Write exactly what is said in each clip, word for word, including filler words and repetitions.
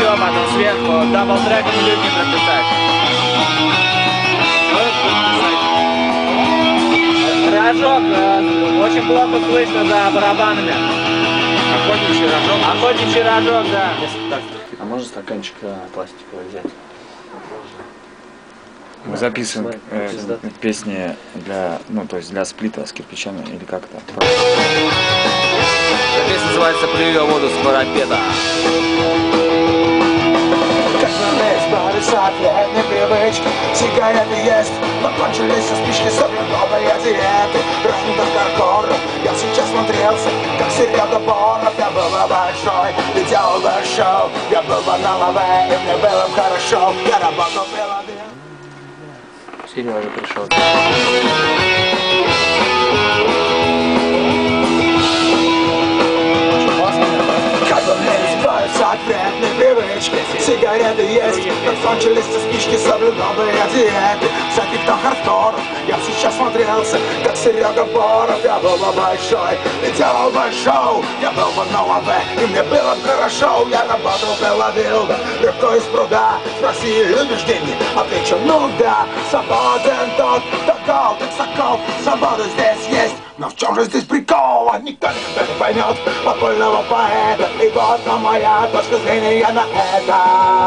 лицо, потом сверху, дабл-треком людям прописать. Рожок, очень плохо слышно за барабанами. Охотничий рожок? Охотничий рожок, да. А можно стаканчик пластиковый взять? Мы записываем э, песни для, ну, то есть для сплита с кирпичами или как-то. Песня называется «Плюю воду с парапета». Лет непривычки, сигареты есть, но кончились спички, новые диеты, ранний хардкор. Я сейчас смотрелся, как Серега Боров. Я был большой, и делал бы шоу. Я был бы на лаве, и мне было хорошо. Я работал пилотом. Сережа пришел. От вредной привычки, сигареты есть, но кончились спички, соблюл новые диеты. Всяких там хардкоров, я сейчас смотрелся, как Серега Боров. Я был бы большой и делал бы шоу. Я был бы на лаве, и мне было бы хорошо. Я работал, ты ловил бы рыбку из пруда. Спроси, любишь деньги? Отвечу, ну да. Свободен тот, кто гол, как сокол. Свобода здесь есть. Но в чем же здесь прикол? Никто никогда не поймет подпольного поэта. И вот моя точка зрения на это.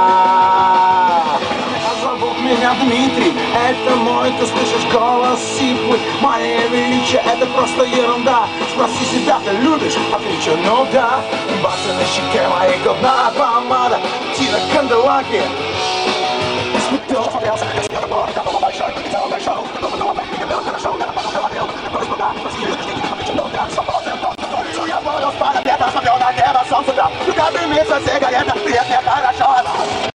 Зовут меня Дмитрий, это мой, ты слышишь голос сиплый. Мое величие, это просто ерунда. Спроси себя, ты любишь? Отвечу, ну да. Басы на щеке, мои говна помада. Тина Канделаки. Смотрел, смотрелся, как снег был, как был большой, делал большой, был на лапе, я был хорошо, я работал пилотил, кто испуга, спроси, любишь деньги, отвечу, ну да, свободен тот, кто я был с парапета, смотрел на небо, солнце там, рука дымится, сигарета, привет, мне хорошо.